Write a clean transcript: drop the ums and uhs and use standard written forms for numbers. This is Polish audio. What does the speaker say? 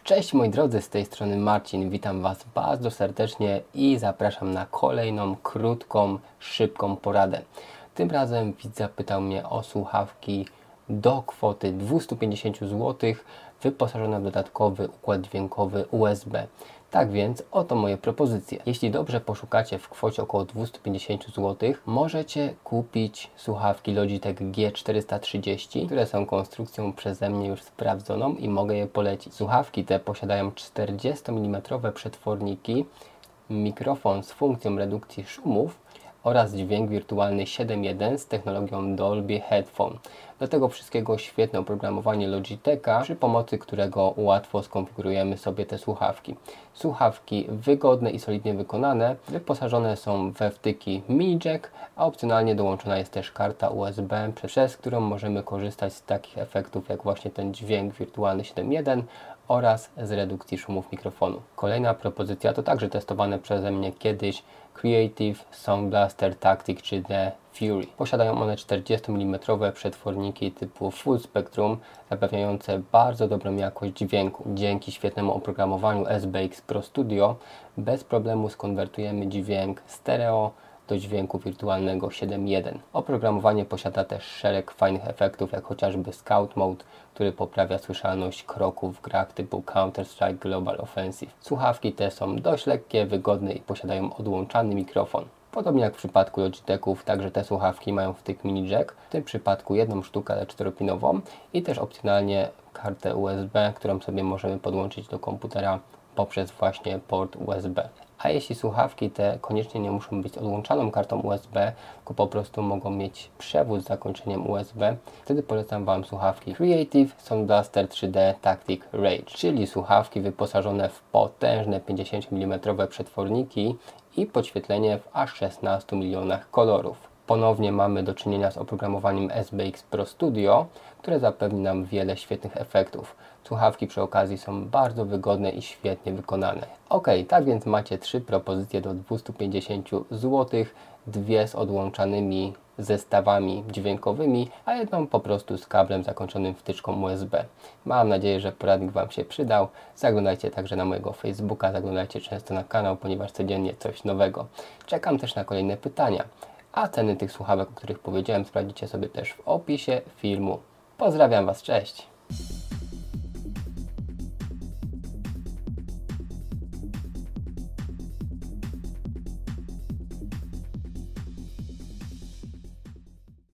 Cześć moi drodzy, z tej strony Marcin, witam Was bardzo serdecznie i zapraszam na kolejną krótką, szybką poradę. Tym razem widz zapytał mnie o słuchawki do kwoty 250 zł wyposażone w dodatkowy układ dźwiękowy USB. Tak więc oto moje propozycje. Jeśli dobrze poszukacie w kwocie około 250 zł, możecie kupić słuchawki Logitech G430, które są konstrukcją przeze mnie już sprawdzoną i mogę je polecić. Słuchawki te posiadają 40 mm przetworniki, mikrofon z funkcją redukcji szumów oraz dźwięk wirtualny 7.1 z technologią Dolby Headphone. Do tego wszystkiego świetne oprogramowanie Logitecha, przy pomocy którego łatwo skonfigurujemy sobie te słuchawki. Słuchawki wygodne i solidnie wykonane, wyposażone są we wtyki mini jack, a opcjonalnie dołączona jest też karta USB, przez którą możemy korzystać z takich efektów jak właśnie ten dźwięk wirtualny 7.1 oraz z redukcji szumów mikrofonu. Kolejna propozycja to także testowane przeze mnie kiedyś Creative Sound Blaster Tactic 3D Fury. Posiadają one 40 mm przetworniki typu Full Spectrum, zapewniające bardzo dobrą jakość dźwięku. Dzięki świetnemu oprogramowaniu SBX Pro Studio bez problemu skonwertujemy dźwięk stereo do dźwięku wirtualnego 7.1. Oprogramowanie posiada też szereg fajnych efektów, jak chociażby Scout Mode, który poprawia słyszalność kroków w grach typu Counter-Strike Global Offensive. Słuchawki te są dość lekkie, wygodne i posiadają odłączany mikrofon. Podobnie jak w przypadku Logitechów, także te słuchawki mają wtyk mini jack, w tym przypadku jedną sztukę, ale 4-pinową i też opcjonalnie kartę USB, którą sobie możemy podłączyć do komputera poprzez właśnie port USB. A jeśli słuchawki te koniecznie nie muszą być odłączaną kartą USB, tylko po prostu mogą mieć przewód z zakończeniem USB, wtedy polecam Wam słuchawki Creative Sound Blaster 3D Tactic Rage, czyli słuchawki wyposażone w potężne 50 mm przetworniki i podświetlenie w aż 16 milionach kolorów. Ponownie mamy do czynienia z oprogramowaniem SBX Pro Studio, które zapewni nam wiele świetnych efektów. Słuchawki przy okazji są bardzo wygodne i świetnie wykonane. Ok, tak więc macie 3 propozycje do 250 zł, dwie z odłączanymi zestawami dźwiękowymi, a jedną po prostu z kablem zakończonym wtyczką USB. Mam nadzieję, że poradnik Wam się przydał. Zaglądajcie także na mojego Facebooka, zaglądajcie często na kanał, ponieważ codziennie coś nowego. Czekam też na kolejne pytania. A ceny tych słuchawek, o których powiedziałem, sprawdzicie sobie też w opisie filmu. Pozdrawiam Was, cześć!